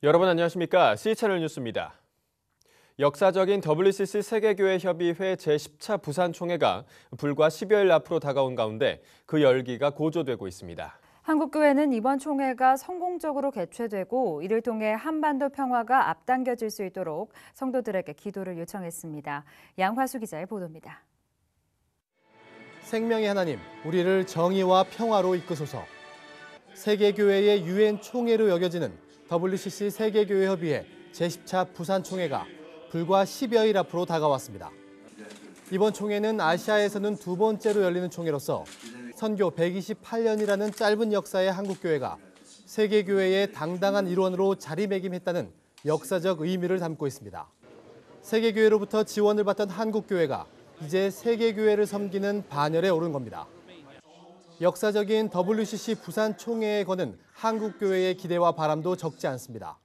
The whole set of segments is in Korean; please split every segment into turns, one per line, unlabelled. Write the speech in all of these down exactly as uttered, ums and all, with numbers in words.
여러분 안녕하십니까? 씨채널 뉴스입니다. 역사적인 더블유씨씨 세계교회협의회 제십 차 부산총회가 불과 십여일 앞으로 다가온 가운데 그 열기가 고조되고 있습니다.
한국교회는 이번 총회가 성공적으로 개최되고 이를 통해 한반도 평화가 앞당겨질 수 있도록 성도들에게 기도를 요청했습니다. 양화수 기자의 보도입니다.
생명의 하나님, 우리를 정의와 평화로 이끄소서. 세계교회의 유엔 총회로 여겨지는 더블유씨씨 세계교회협의회 제십 차 부산총회가 불과 십여일 앞으로 다가왔습니다. 이번 총회는 아시아에서는 두 번째로 열리는 총회로서 선교 백이십팔 년이라는 짧은 역사의 한국교회가 세계교회의 당당한 일원으로 자리매김했다는 역사적 의미를 담고 있습니다. 세계교회로부터 지원을 받던 한국교회가 이제 세계교회를 섬기는 반열에 오른 겁니다. 역사적인 더블유씨씨 부산 총회에 거는 한국교회의 기대와 바람도 적지 않습니다.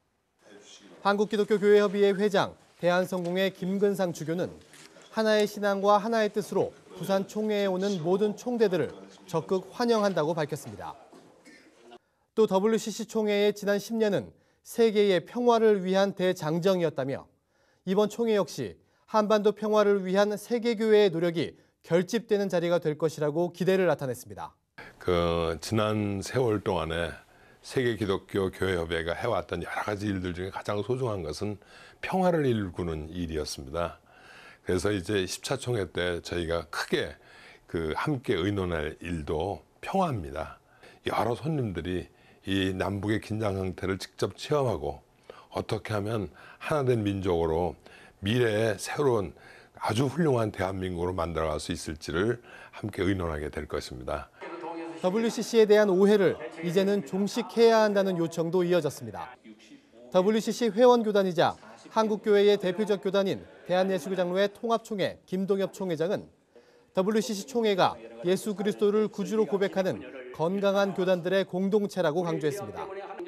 한국기독교교회협의회 회장 대한성공회 김근상 주교는 하나의 신앙과 하나의 뜻으로 부산 총회에 오는 모든 총대들을 적극 환영한다고 밝혔습니다. 또 더블유씨씨 총회의 지난 십 년은 세계의 평화를 위한 대장정이었다며 이번 총회 역시 한반도 평화를 위한 세계교회의 노력이 결집되는 자리가 될 것이라고 기대를 나타냈습니다.
그 지난 세월 동안에 세계 기독교 교회협의회가 해왔던 여러 가지 일들 중에 가장 소중한 것은 평화를 일구는 일이었습니다. 그래서 이제 십 차 총회 때 저희가 크게 그 함께 의논할 일도 평화입니다. 여러 손님들이 이 남북의 긴장 상태를 직접 체험하고 어떻게 하면 하나된 민족으로 미래의 새로운 아주 훌륭한 대한민국으로 만들어갈 수 있을지를 함께 의논하게 될 것입니다.
더블유씨씨에 대한 오해를 이제는 종식해야 한다는 요청도 이어졌습니다. 더블유씨씨 회원교단이자 한국교회의 대표적 교단인 대한예수교장로회 통합총회 김동엽 총회장은 더블유씨씨 총회가 예수 그리스도를 구주로 고백하는 건강한 교단들의 공동체라고 강조했습니다.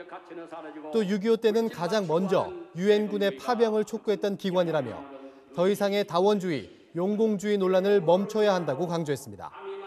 또 육이오 때는 가장 먼저 유엔군의 파병을 촉구했던 기관이라며 더 이상의 다원주의, 용공주의 논란을 멈춰야 한다고 강조했습니다.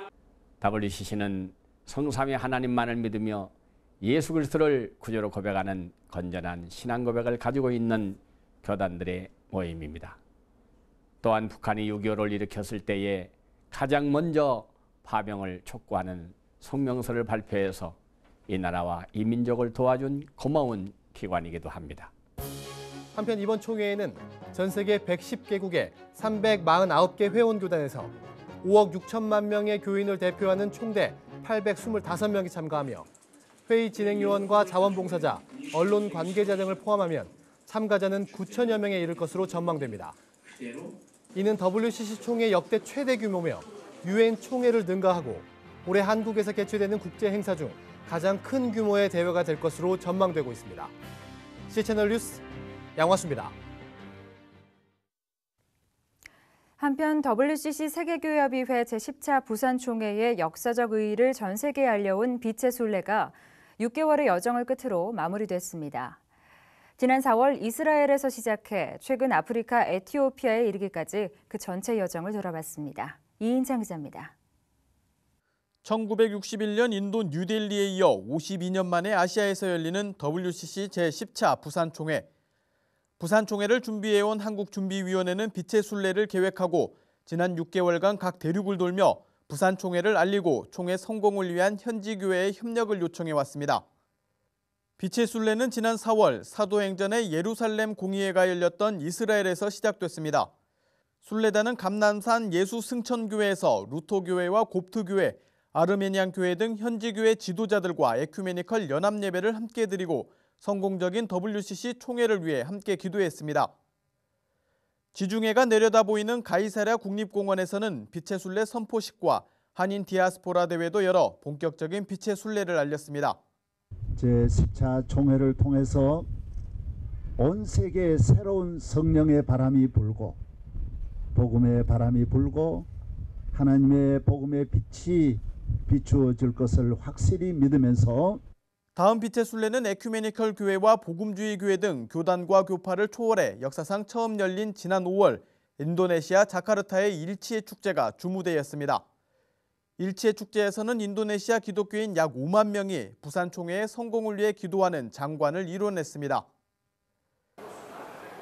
더블유씨씨는 성삼위 하나님만을 믿으며 예수 그리스도를 구주로 고백하는 건전한 신앙 고백을 가지고 있는 교단들의 모임입니다. 또한 북한이 육이오를 일으켰을 때에 가장 먼저 파병을 촉구하는 성명서를 발표해서 이 나라와 이 민족을 도와준 고마운 기관이기도 합니다.
한편 이번 총회에는 전 세계 백십 개국의 삼백사십구 개 회원교단에서 오억 육천만 명의 교인을 대표하는 총대 팔백이십오 명이 참가하며 회의 진행요원과 자원봉사자, 언론 관계자 등을 포함하면 참가자는 구천여 명에 이를 것으로 전망됩니다. 이는 더블유씨씨 총회 역대 최대 규모며 유엔 총회를 능가하고 올해 한국에서 개최되는 국제 행사 중 가장 큰 규모의 대회가 될 것으로 전망되고 있습니다. 씨채널 뉴스 양화수입니다.
한편 더블유씨씨 세계교회협의회 제십 차 부산총회의 역사적 의의를 전 세계에 알려온 빛의 순례가 육 개월의 여정을 끝으로 마무리됐습니다. 지난 사월 이스라엘에서 시작해 최근 아프리카 에티오피아에 이르기까지 그 전체 여정을 돌아봤습니다. 이인창 기자입니다.
천구백육십일 년 인도 뉴델리에 이어 오십이 년 만에 아시아에서 열리는 더블유씨씨 제십 차 부산총회. 부산총회를 준비해온 한국준비위원회는 빛의 순례를 계획하고 지난 육 개월간 각 대륙을 돌며 부산총회를 알리고 총회 성공을 위한 현지 교회의 협력을 요청해왔습니다. 빛의 순례는 지난 사월 사도행전의 예루살렘 공의회가 열렸던 이스라엘에서 시작됐습니다. 순례단은 감남산 예수 승천교회에서 루터교회와 곱트교회, 아르메니안 교회 등 현지 교회 지도자들과 에큐메니컬 연합 예배를 함께 드리고 성공적인 더블유씨씨 총회를 위해 함께 기도했습니다. 지중해가 내려다 보이는 가이사랴 국립공원에서는 빛의 순례 선포식과 한인 디아스포라 대회도 열어 본격적인 빛의 순례를 알렸습니다.
제십 차 총회를 통해서 온 세계에 새로운 성령의 바람이 불고 복음의 바람이 불고 하나님의 복음의 빛이 비추어질 것을 확실히 믿으면서
다음 빛의 순례는 에큐메니컬 교회와 복음주의 교회 등 교단과 교파를 초월해 역사상 처음 열린 지난 오월 인도네시아 자카르타의 일치의 축제가 주무대였습니다. 일치의 축제에서는 인도네시아 기독교인 약 오만 명이 부산 총회의 성공을 위해 기도하는 장관을 이뤄냈습니다.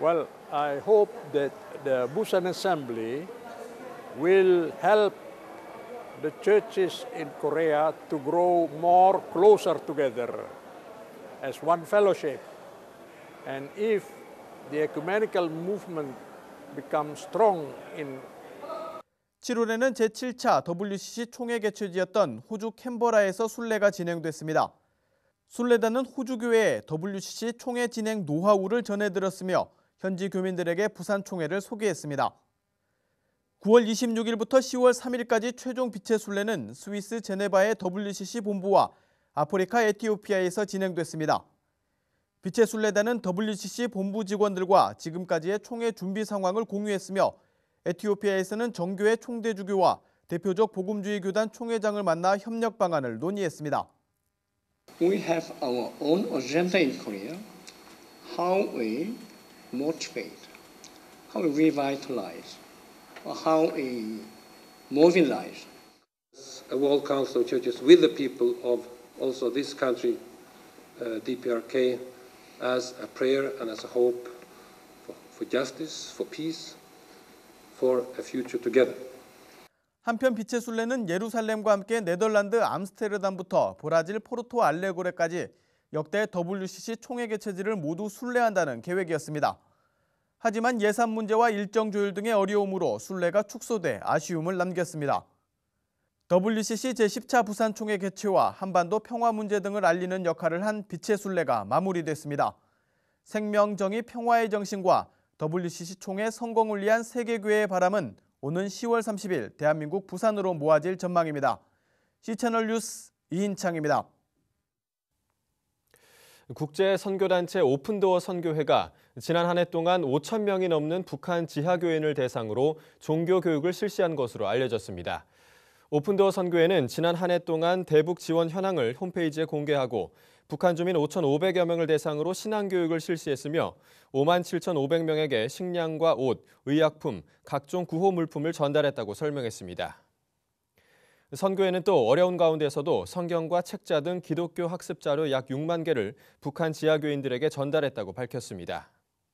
Well, I hope that the Busan Assembly will help the churches in Korea to grow more closer together as one fellowship. And if the ecumenical movement becomes strong in
칠월에는 제칠 차 더블유씨씨 총회 개최지였던 호주 캔버라에서 순례가 진행됐습니다. 순례단은 호주교회에 더블유씨씨 총회 진행 노하우를 전해들었으며 현지 교민들에게 부산 총회를 소개했습니다. 구월 이십육일부터 시월 삼일까지 최종 빛의 순례는 스위스 제네바의 더블유씨씨 본부와 아프리카 에티오피아에서 진행됐습니다. 빛의 순례단은 더블유씨씨 본부 직원들과 지금까지의 총회 준비 상황을 공유했으며 에티오피아에서는 정교회 총대주교와 대표적 복음주의 교단 총회장을 만나 협력 방안을 논의했습니다.
We have our own agenda in Korea. How we motivate, how we revitalize, or how we mobilize.
A World Council of Churches with the people of also this country, uh, D P R K, as a prayer and as a hope for, for justice, for peace, for a future together.
한편 빛의 순례는 예루살렘과 함께 네덜란드 암스테르담부터 브라질 포르토 알레고레까지 역대 더블유씨씨 총회 개최지를 모두 순례한다는 계획이었습니다. 하지만 예산 문제와 일정 조율 등의 어려움으로 순례가 축소돼 아쉬움을 남겼습니다. 더블유씨씨 제십 차 부산 총회 개최와 한반도 평화 문제 등을 알리는 역할을 한 빛의 순례가 마무리됐습니다. 생명, 정의, 평화의 정신과 더블유씨씨 총회 성공을 위한 세계교회의 바람은 오는 시월 삼십일 대한민국 부산으로 모아질 전망입니다. 씨채널 뉴스 이인창입니다.
국제선교단체 오픈도어 선교회가 지난 한 해 동안 오천 명이 넘는 북한 지하교인을 대상으로 종교교육을 실시한 것으로 알려졌습니다. 오픈도어 선교회는 지난 한 해 동안 대북 지원 현황을 홈페이지에 공개하고 북한 주민 오천오백여 명을 대상으로 신앙교육을 실시했으며 오만 칠천오백 명에게 식량과 옷, 의약품, 각종 구호 물품을 전달했다고 설명했습니다. 선교회는 또 어려운 가운데서도 성경과 책자 등 기독교 학습 자료 약 육만 개를 북한 지하교인들에게 전달했다고 밝혔습니다.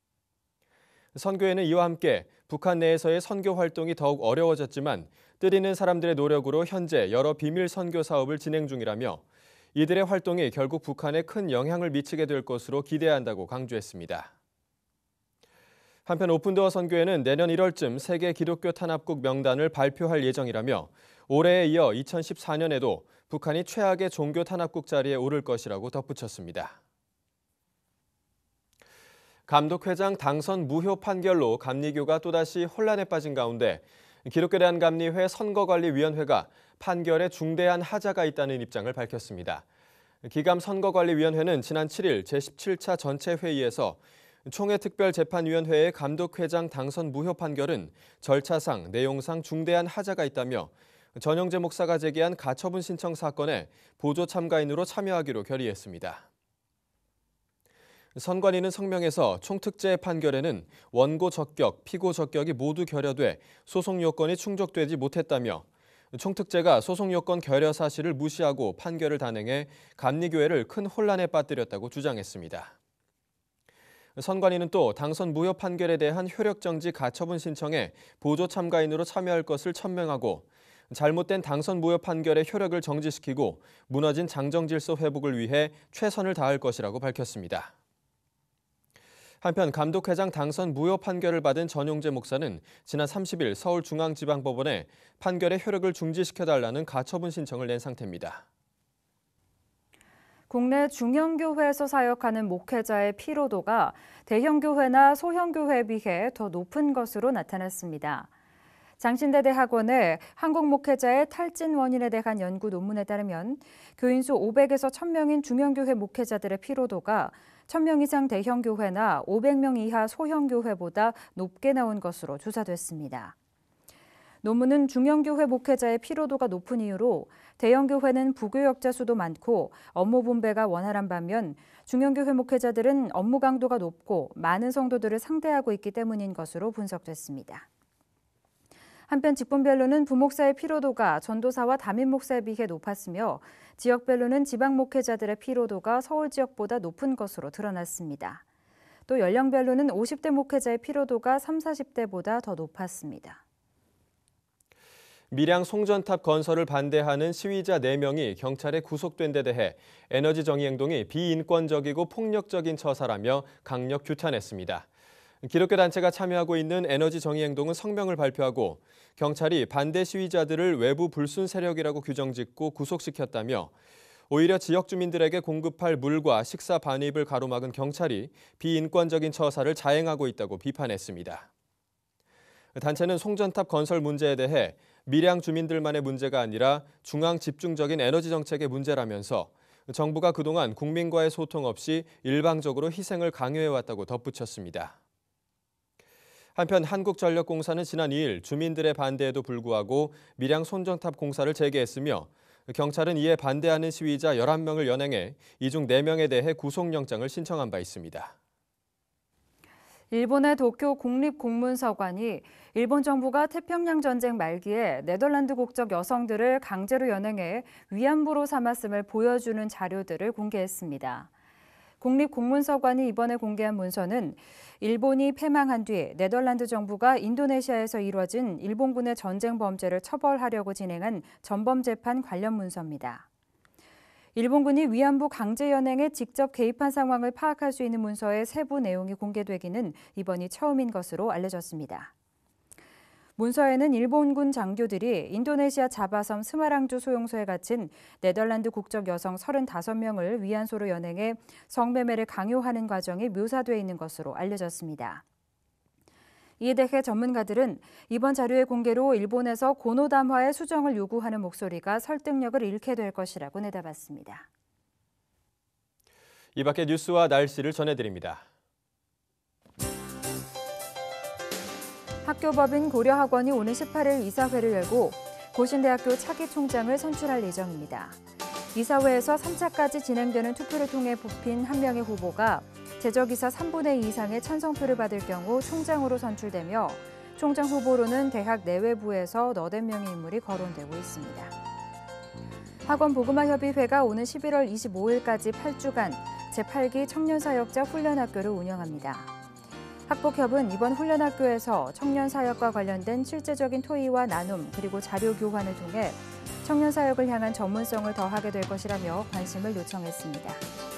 선교회는 이와 함께 북한 내에서의 선교 활동이 더욱 어려워졌지만 뜻 있는 사람들의 노력으로 현재 여러 비밀 선교 사업을 진행 중이라며 이들의 활동이 결국 북한에 큰 영향을 미치게 될 것으로 기대한다고 강조했습니다. 한편 오픈도어 선교회는 내년 일월쯤 세계 기독교 탄압국 명단을 발표할 예정이라며 올해에 이어 이천십사 년에도 북한이 최악의 종교 탄압국 자리에 오를 것이라고 덧붙였습니다. 감독회장 당선 무효 판결로 감리교가 또다시 혼란에 빠진 가운데 기독교대한감리회 선거관리위원회가 판결에 중대한 하자가 있다는 입장을 밝혔습니다. 기감선거관리위원회는 지난 칠일 제십칠 차 전체 회의에서 총회특별재판위원회의 감독회장 당선 무효 판결은 절차상, 내용상 중대한 하자가 있다며 전영재 목사가 제기한 가처분 신청 사건에 보조 참가인으로 참여하기로 결의했습니다. 선관위는 성명에서 총특재 판결에는 원고 적격, 피고 적격이 모두 결여돼 소송 요건이 충족되지 못했다며 총특재가 소송 요건 결여 사실을 무시하고 판결을 단행해 감리교회를 큰 혼란에 빠뜨렸다고 주장했습니다. 선관위는 또 당선 무효 판결에 대한 효력정지 가처분 신청에 보조 참가인으로 참여할 것을 천명하고 잘못된 당선 무효 판결의 효력을 정지시키고 무너진 장정질서 회복을 위해 최선을 다할 것이라고 밝혔습니다. 한편 감독회장 당선 무효 판결을 받은 전용재 목사는 지난 삼십일 서울중앙지방법원에 판결의 효력을 중지시켜달라는 가처분 신청을 낸 상태입니다.
국내 중형교회에서 사역하는 목회자의 피로도가 대형교회나 소형교회에 비해 더 높은 것으로 나타났습니다. 장신대 대학원의 한국 목회자의 탈진 원인에 대한 연구 논문에 따르면 교인 수 오백에서 천 명인 중형교회 목회자들의 피로도가 천 명 이상 대형교회나 오백 명 이하 소형교회보다 높게 나온 것으로 조사됐습니다. 논문은 중형교회 목회자의 피로도가 높은 이유로 대형교회는 부교역자 수도 많고 업무 분배가 원활한 반면 중형교회 목회자들은 업무 강도가 높고 많은 성도들을 상대하고 있기 때문인 것으로 분석됐습니다. 한편 직분별로는 부목사의 피로도가 전도사와 담임 목사에 비해 높았으며 지역별로는 지방 목회자들의 피로도가 서울 지역보다 높은 것으로 드러났습니다. 또 연령별로는 오십 대 목회자의 피로도가 삼십, 사십 대보다 더 높았습니다.
밀양 송전탑 건설을 반대하는 시위자 네 명이 경찰에 구속된 데 대해 에너지 정의 행동이 비인권적이고 폭력적인 처사라며 강력 규탄했습니다. 기독교 단체가 참여하고 있는 에너지 정의 행동은 성명을 발표하고 경찰이 반대 시위자들을 외부 불순 세력이라고 규정짓고 구속시켰다며 오히려 지역 주민들에게 공급할 물과 식사 반입을 가로막은 경찰이 비인권적인 처사를 자행하고 있다고 비판했습니다. 단체는 송전탑 건설 문제에 대해 밀양 주민들만의 문제가 아니라 중앙 집중적인 에너지 정책의 문제라면서 정부가 그동안 국민과의 소통 없이 일방적으로 희생을 강요해왔다고 덧붙였습니다. 한편 한국전력공사는 지난 이 일 주민들의 반대에도 불구하고 밀양 송전탑 공사를 재개했으며 경찰은 이에 반대하는 시위자 열한 명을 연행해 이 중 네 명에 대해 구속영장을 신청한 바 있습니다.
일본의 도쿄 국립공문서관이 일본 정부가 태평양 전쟁 말기에 네덜란드 국적 여성들을 강제로 연행해 위안부로 삼았음을 보여주는 자료들을 공개했습니다. 국립공문서관이 이번에 공개한 문서는 일본이 패망한 뒤 네덜란드 정부가 인도네시아에서 이뤄진 일본군의 전쟁 범죄를 처벌하려고 진행한 전범재판 관련 문서입니다. 일본군이 위안부 강제 연행에 직접 개입한 상황을 파악할 수 있는 문서의 세부 내용이 공개되기는 이번이 처음인 것으로 알려졌습니다. 문서에는 일본군 장교들이 인도네시아 자바섬 스마랑주 소용소에 갇힌 네덜란드 국적 여성 서른다섯 명을 위안소로 연행해 성매매를 강요하는 과정이 묘사되어 있는 것으로 알려졌습니다. 이에 대해 전문가들은 이번 자료의 공개로 일본에서 고노담화의 수정을 요구하는 목소리가 설득력을 잃게 될 것이라고 내다봤습니다.
이 밖의 뉴스와 날씨를 전해드립니다.
학교법인 고려학원이 오는 십팔 일 이사회를 열고 고신대학교 차기 총장을 선출할 예정입니다. 이사회에서 삼 차까지 진행되는 투표를 통해 뽑힌 한 명의 후보가 제적이사 삼분의 이 이상의 찬성표를 받을 경우 총장으로 선출되며 총장 후보로는 대학 내외부에서 너댓 명의 인물이 거론되고 있습니다. 학원보그마협의회가 오는 십일월 이십오일까지 팔 주간 제팔 기 청년사역자 훈련학교를 운영합니다. 학복협은 이번 훈련학교에서 청년사역과 관련된 실제적인 토의와 나눔 그리고 자료 교환을 통해 청년사역을 향한 전문성을 더하게 될 것이라며 관심을 요청했습니다.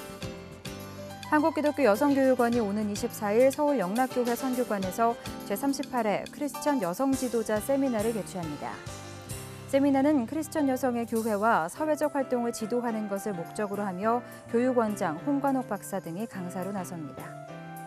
한국기독교 여성교육원이 오는 이십사 일 서울 영락교회 선교관에서 제삼십팔 회 크리스천 여성 지도자 세미나를 개최합니다. 세미나는 크리스천 여성의 교회와 사회적 활동을 지도하는 것을 목적으로 하며 교육원장 홍관옥 박사 등이 강사로 나섭니다.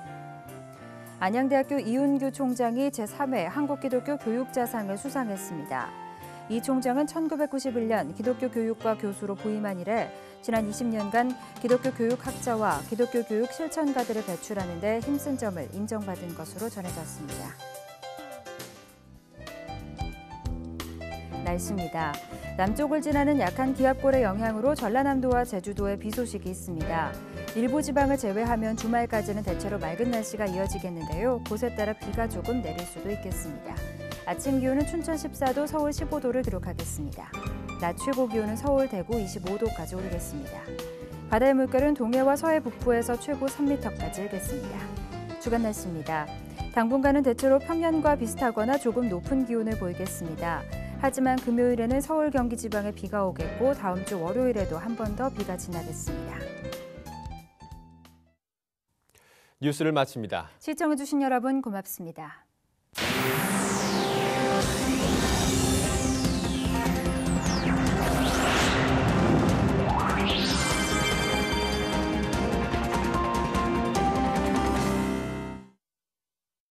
안양대학교 이운규 총장이 제삼 회 한국기독교 교육자상을 수상했습니다. 이 총장은 천구백구십일 년 기독교 교육과 교수로 부임한 이래 지난 이십 년간 기독교 교육학자와 기독교 교육 실천가들을 배출하는 데 힘쓴 점을 인정받은 것으로 전해졌습니다. 날씨입니다. 남쪽을 지나는 약한 기압골의 영향으로 전라남도와 제주도에 비 소식이 있습니다. 일부 지방을 제외하면 주말까지는 대체로 맑은 날씨가 이어지겠는데요. 곳에 따라 비가 조금 내릴 수도 있겠습니다. 아침 기온은 춘천 십사 도, 서울 십오 도를 기록하겠습니다. 낮 최고 기온은 서울, 대구 이십오 도까지 오르겠습니다. 바다의 물결은 동해와 서해 북부에서 최고 삼 미터까지 일겠습니다. 주간 날씨입니다. 당분간은 대체로 평년과 비슷하거나 조금 높은 기온을 보이겠습니다. 하지만 금요일에는 서울, 경기 지방에 비가 오겠고 다음 주 월요일에도 한 번 더 비가 지나겠습니다.
뉴스를 마칩니다.
시청해주신 여러분 고맙습니다.